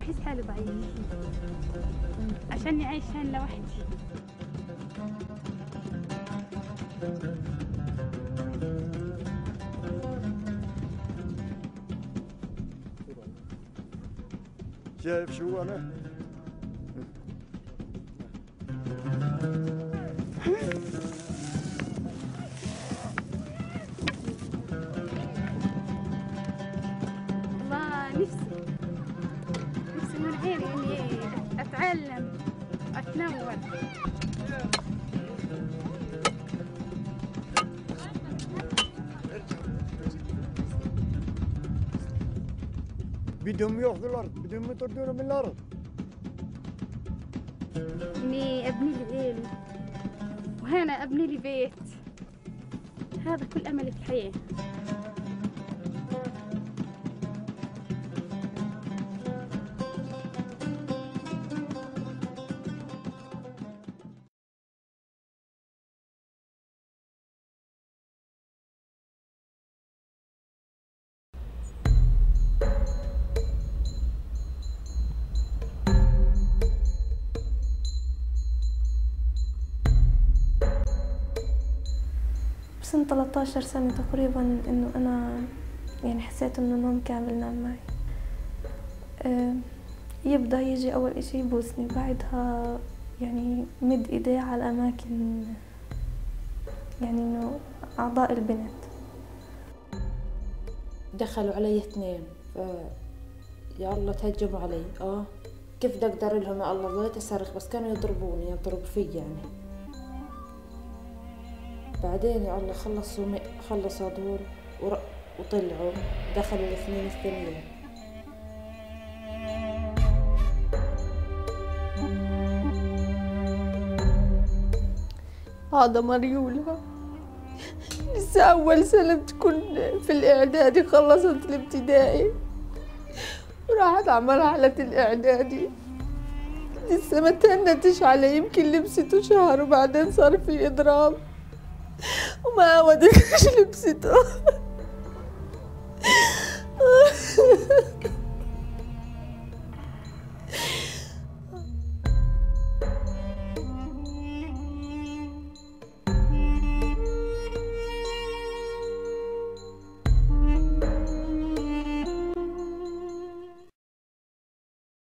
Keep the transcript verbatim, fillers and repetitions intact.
بحس حالي ضعيف عشاني عايش هون لوحدي. شايف شو أنا؟ والله نفسي نفسي من عيني إني أتعلم وأتنور. بدهم ياخذوا الأرض، بدهم يطردونا من الأرض. إني أبني لي عيلة وهنا أبني لي بيت، هذا كل أملي في الحياة. بسن ثلاثة عشر سنة تقريبا إنه أنا يعني حسيت إنه نوم كامل نام معي. أه يبدأ يجي أول إشي يبوسني، بعدها يعني مد إيديه على أماكن يعني إنه أعضاء البنت. دخلوا علي اثنين، ف يا الله تهجموا علي. اه كيف بدي أقدر لهم يا الله؟ ظليت أصرخ بس كانوا يضربوني يضربوا في يعني. بعدين يا الله خلصوا مي... خلصوا دور ور... وطلعوا دخلوا الاثنين الثانيين. هذا مريولة لسه أول سنة بتكون في الإعدادي، خلصت الابتدائي وراحت على مرحلة الإعدادي، لسه ما تهنتش عليه، يمكن لبسته شهر وبعدين صار في إضراب وما ودتش لبسته.